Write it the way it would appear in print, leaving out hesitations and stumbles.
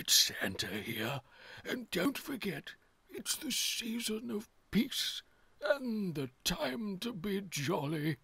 it's Santa here, and don't forget, it's the season of peace, and the time to be jolly.